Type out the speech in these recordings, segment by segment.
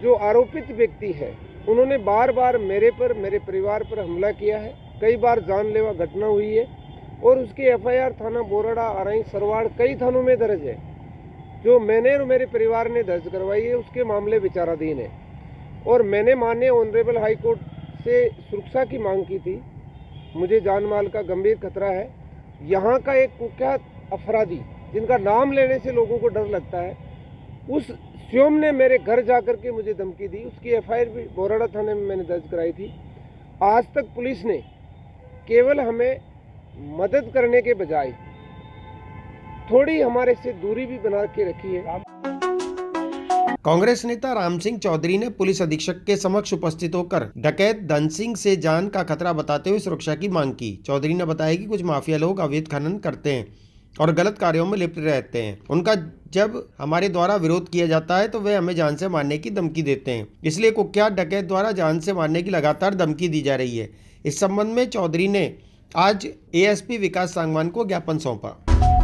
जो आरोपित व्यक्ति है उन्होंने बार बार मेरे पर, मेरे परिवार पर हमला किया है। कई बार जानलेवा घटना हुई है और उसकी एफआईआर थाना बोराड़ा, अराई, सरवाड़ कई थानों में दर्ज है। जो मैंने और मेरे परिवार ने दर्ज करवाई है उसके मामले विचाराधीन है। और मैंने माननीय ऑनरेबल हाई कोर्ट से सुरक्षा की मांग की थी। मुझे जान माल का गंभीर खतरा है। यहाँ का एक कुख्यात अपराधी जिनका नाम लेने से लोगों को डर लगता है, उस स्वयं ने मेरे घर जाकर के मुझे धमकी दी। उसकी एफआईआर भी बोराड़ा थाने में मैंने दर्ज कराई थी। आज तक पुलिस ने केवल हमें मदद करने के बजाय थोड़ी हमारे से दूरी भी बना के रखी है। कांग्रेस नेता राम सिंह चौधरी ने पुलिस अधीक्षक के समक्ष उपस्थित होकर डकैत धन सिंह से जान का खतरा बताते हुए सुरक्षा की मांग की। चौधरी ने बताया कि कुछ माफिया लोग अवैध खनन करते हैं और गलत कार्यों में लिप्त रहते हैं। उनका जब हमारे द्वारा विरोध किया जाता है तो वे हमें जान से मारने की धमकी देते हैं। इसलिए कुख्यात डकैत द्वारा जान से मारने की लगातार धमकी दी जा रही है। इस संबंध में चौधरी ने आज एएसपी विकास सांगवान को ज्ञापन सौंपा।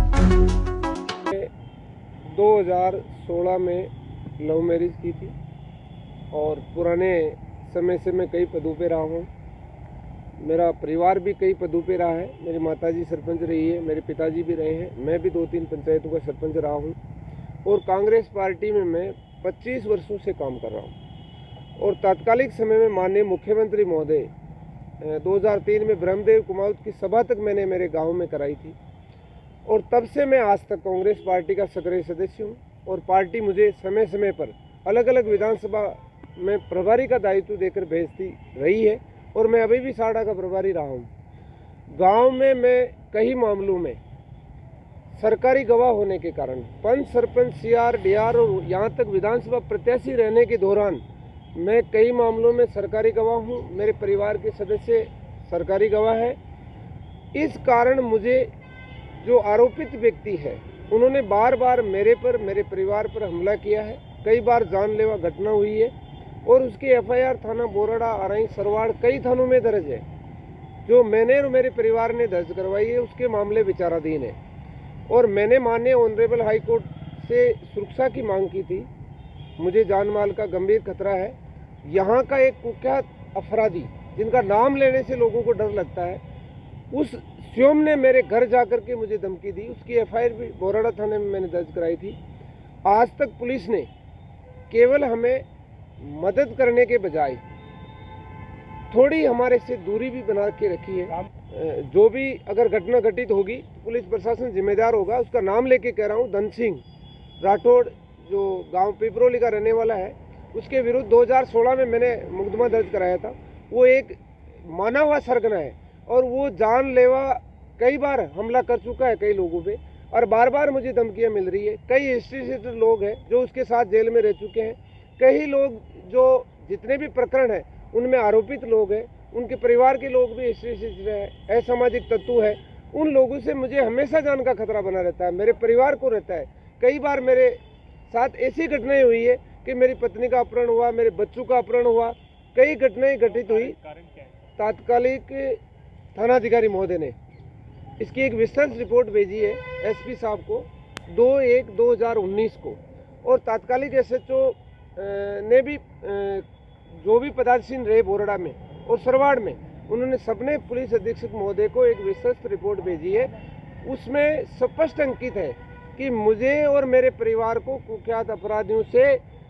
2016 में लव मैरिज की थी और पुराने समय से मैं कई पदों पे रहा हूँ। मेरा परिवार भी कई पदों पे रहा है। मेरी माताजी सरपंच रही है, मेरे पिताजी भी रहे हैं, मैं भी 2-3 पंचायतों का सरपंच रहा हूँ और कांग्रेस पार्टी में मैं 25 वर्षों से काम कर रहा हूँ। और तात्कालिक समय में माननीय मुख्यमंत्री महोदय 2003 में ब्रह्मदेव कुमाऊत की सभा तक मैंने मेरे गाँव में कराई थी और तब से मैं आज तक कांग्रेस पार्टी का सक्रिय सदस्य हूँ। और पार्टी मुझे समय समय पर अलग अलग विधानसभा में प्रभारी का दायित्व देकर भेजती रही है और मैं अभी भी साड़ा का प्रभारी रहा हूँ। गांव में मैं कई मामलों में सरकारी गवाह होने के कारण पंच, सरपंच, सीआर, डीआर और यहाँ तक विधानसभा प्रत्याशी रहने के दौरान मैं कई मामलों में सरकारी गवाह हूँ। मेरे परिवार के सदस्य सरकारी गवाह है। इस कारण मुझे जो आरोपित व्यक्ति है उन्होंने बार बार मेरे पर, मेरे परिवार पर हमला किया है। कई बार जानलेवा घटना हुई है और उसकी एफआईआर थाना बोराड़ा, अराई, सरवाड़ कई थानों में दर्ज है। जो मैंने और मेरे परिवार ने दर्ज करवाई है उसके मामले विचाराधीन है। और मैंने माननीय ऑनरेबल हाई कोर्ट से सुरक्षा की मांग की थी। मुझे जान माल का गंभीर खतरा है। यहाँ का एक कुख्यात अपराधी जिनका नाम लेने से लोगों को डर लगता है, उस स्वयं ने मेरे घर जाकर के मुझे धमकी दी। उसकी एफआईआर भी बोराड़ा थाने में मैंने दर्ज कराई थी। आज तक पुलिस ने केवल हमें मदद करने के बजाय थोड़ी हमारे से दूरी भी बना के रखी है। जो भी अगर घटना घटित होगी तो पुलिस प्रशासन जिम्मेदार होगा। उसका नाम लेके कह रहा हूँ, धन सिंह राठौड़, जो गांव पिपरोली का रहने वाला है, उसके विरुद्ध 2016 में मैंने मुकदमा दर्ज कराया था। वो एक माना हुआ सरगना है और वो जानलेवा कई बार हमला कर चुका है कई लोगों पे और बार बार मुझे धमकियां मिल रही है। कई हिस्ट्री से लोग हैं जो उसके साथ जेल में रह चुके हैं। कई लोग जो जितने भी प्रकरण हैं उनमें आरोपित लोग हैं, उनके परिवार के लोग भी हिस्ट्री से हैं, असामाजिक तत्व है। उन लोगों से मुझे हमेशा जान का खतरा बना रहता है, मेरे परिवार को रहता है। कई बार मेरे साथ ऐसी घटनाएं हुई है कि मेरी पत्नी का अपहरण हुआ, मेरे बच्चों का अपहरण हुआ, कई घटनाएं घटित हुई। तात्कालिक थानाधिकारी महोदय ने इसकी एक विस्तृत रिपोर्ट भेजी है एसपी साहब को 2/1/2019 को और तात्कालिक एसएचओ ने भी जो भी पदाधिकारी रहे बोराड़ा में और सरवाड़ में, उन्होंने सबने पुलिस अधीक्षक महोदय को एक विस्तृत रिपोर्ट भेजी है। उसमें स्पष्ट अंकित है कि मुझे और मेरे परिवार को कुख्यात अपराधियों से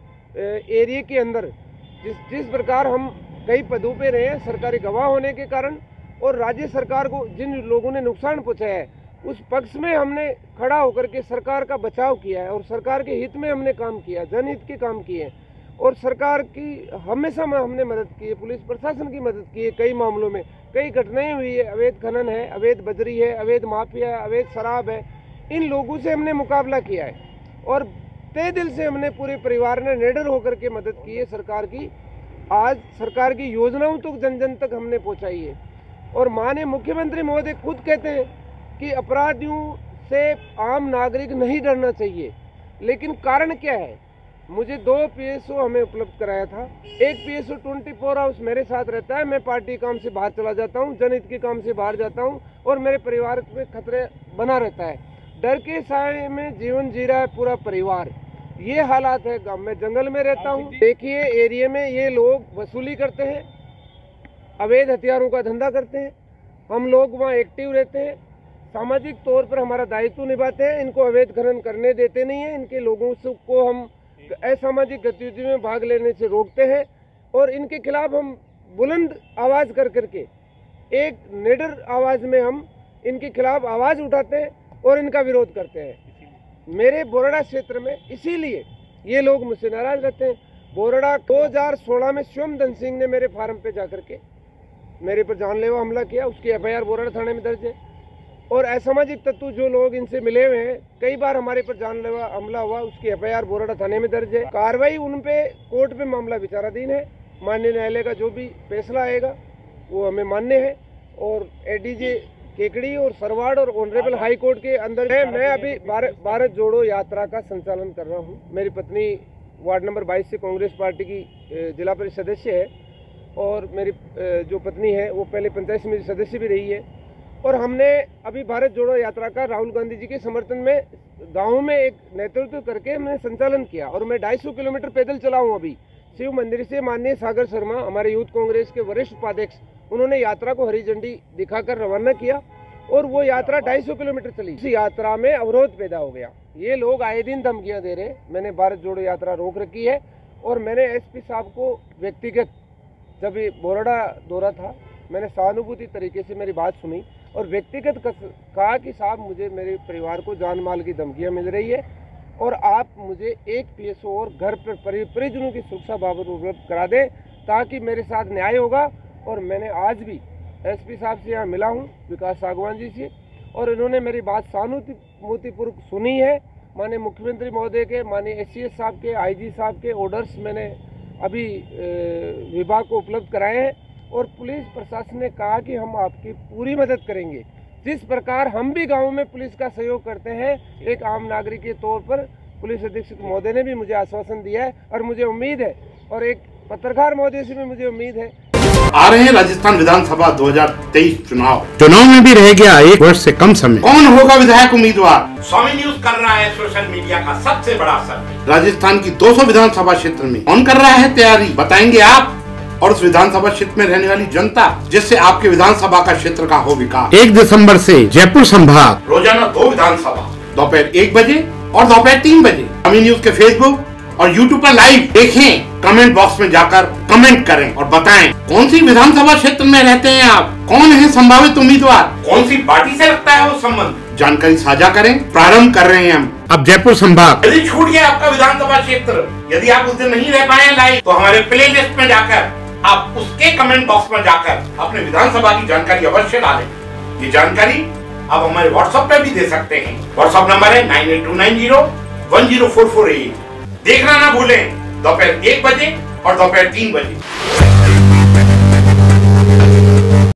एरिया के अंदर जिस प्रकार हम कई पदों पे रहे हैं सरकारी गवाह होने के कारण और राज्य सरकार को जिन लोगों ने नुकसान पहुंचाया है उस पक्ष में हमने खड़ा होकर के सरकार का बचाव किया है और सरकार के हित में हमने काम किया, जनहित के काम किए हैं और सरकार की हमेशा में हमने मदद की है, पुलिस प्रशासन की मदद की है। कई मामलों में कई घटनाएं हुई है, अवैध खनन है, अवैध बजरी है, अवैध माफिया है, अवैध शराब है, इन लोगों से हमने मुकाबला किया है और तय दिल से हमने पूरे परिवार ने निडर होकर के मदद की है सरकार की। आज सरकार की योजनाओं तो जन जन तक हमने पहुंचाई है और माननीय मुख्यमंत्री महोदय खुद कहते हैं कि अपराधियों से आम नागरिक नहीं डरना चाहिए। लेकिन कारण क्या है? मुझे 2 पीएसओ हमें उपलब्ध कराया था। एक पीएसओ 24 आवर्स मेरे साथ रहता है, मैं पार्टी काम से बाहर चला जाता हूं, जनहित के काम से बाहर जाता हूं और मेरे परिवार में खतरे बना रहता है। डर के साए में जीवन जी रहा है पूरा परिवार। ये हालात है। गांव में जंगल में रहता हूँ। देखिए एरिया में ये लोग वसूली करते हैं, अवैध हथियारों का धंधा करते हैं। हम लोग वहाँ एक्टिव रहते हैं, सामाजिक तौर पर हमारा दायित्व निभाते हैं। इनको अवैध खनन करने देते नहीं हैं। इनके लोगों को हम असामाजिक गतिविधि में भाग लेने से रोकते हैं और इनके खिलाफ हम बुलंद आवाज़ कर करके एक निडर आवाज़ में हम इनके खिलाफ आवाज़ उठाते हैं और इनका विरोध करते हैं। मेरे बोरड़ा क्षेत्र में इसीलिए ये लोग मुझसे नाराज रहते हैं। बोरड़ा 2016 में स्वयं धन सिंह ने मेरे फार्म पे जाकर के मेरे पर जानलेवा हमला किया। उसकी एफआईआर बोरड़ा थाने में दर्ज है। और असामाजिक तत्व जो लोग इनसे मिले हुए हैं, कई बार हमारे पर जानलेवा हमला हुआ, उसकी एफआईआर बोरड़ा थाने में दर्ज है। कार्रवाई उन पे कोर्ट में मामला विचाराधीन है। माननीय न्यायालय का जो भी फैसला आएगा वो हमें मान्य है। और एडीजे केकड़ी और सरवाड़ और ऑनरेबल हाई कोर्ट के अंदर है। मैं अभी भारत जोड़ो यात्रा का संचालन कर रहा हूँ। मेरी पत्नी वार्ड नंबर 22 से कांग्रेस पार्टी की जिला परिषद सदस्य है और मेरी जो पत्नी है वो पहले पंचायत समिति सदस्य भी रही है। और हमने अभी भारत जोड़ो यात्रा का राहुल गांधी जी के समर्थन में गाँव में एक नेतृत्व करके हमने संचालन किया और मैं 250 किलोमीटर पैदल चला हूँ। अभी शिव मंदिर से माननीय सागर शर्मा, हमारे यूथ कांग्रेस के वरिष्ठ उपाध्यक्ष, उन्होंने यात्रा को हरी झंडी दिखाकर रवाना किया और वो यात्रा 250 किलोमीटर चली। इस यात्रा में अवरोध पैदा हो गया। ये लोग आए दिन धमकियां दे रहे हैं। मैंने भारत जोड़ो यात्रा रोक रखी है और मैंने एसपी साहब को व्यक्तिगत, जब ये बोरड़ा दौरा था, मैंने सहानुभूति तरीके से मेरी बात सुनी और व्यक्तिगत कहा कि साहब मुझे मेरे परिवार को जान माल की धमकियाँ मिल रही है और आप मुझे एक PSO और घर पर परिजनों की सुरक्षा बाबत उपलब्ध करा दें ताकि मेरे साथ न्याय होगा। और मैंने आज भी एसपी साहब से यहाँ मिला हूँ, विकास सागवान जी से, और इन्होंने मेरी बात सहानुभूतिपूर्वक सुनी है। माननीय मुख्यमंत्री महोदय के, माननीय SCS साहब के, IG साहब के ऑर्डर्स मैंने अभी विभाग को उपलब्ध कराए हैं और पुलिस प्रशासन ने कहा कि हम आपकी पूरी मदद करेंगे। जिस प्रकार हम भी गाँव में पुलिस का सहयोग करते हैं, एक आम नागरिक के तौर पर पुलिस अधीक्षक महोदय ने भी मुझे आश्वासन दिया है और मुझे उम्मीद है, और एक पत्रकार महोदय से भी मुझे उम्मीद है। आ रहे हैं राजस्थान विधानसभा 2023 चुनाव में भी रह गया 1 वर्ष से कम समय। कौन होगा विधायक उम्मीदवार? स्वामी न्यूज कर रहा है सोशल मीडिया का सबसे बड़ा सर्वे। राजस्थान की 200 विधानसभा क्षेत्र में कौन कर रहा है तैयारी, बताएंगे आप और उस विधानसभा क्षेत्र में रहने वाली जनता, जिससे आपके विधानसभा का क्षेत्र का हो विकास। 1 दिसंबर से जयपुर संभाग रोजाना 2 विधानसभा, दोपहर 1 बजे और दोपहर 3 बजे। स्वामी न्यूज के फेसबुक और यूट्यूब पर लाइव देखें। कमेंट बॉक्स में जाकर कमेंट करें और बताएं कौन सी विधानसभा क्षेत्र में रहते हैं आप, कौन है संभावित उम्मीदवार, कौन सी पार्टी से रखता है वो संबंध, जानकारी साझा करें। प्रारंभ कर रहे हैं हम अब जयपुर संभाग। यदि छूट गया आपका विधानसभा क्षेत्र, यदि आप उस दिन नहीं रह पाए लाइव, तो हमारे प्ले लिस्ट में जाकर आप उसके कमेंट बॉक्स में जाकर अपने विधानसभा की जानकारी अवश्य डालें। ये जानकारी आप हमारे व्हाट्सएप पे भी दे सकते हैं। व्हाट्सएप नंबर है 9829010448। देखना ना भूलें, दोपहर 1 बजे और दोपहर 3 बजे।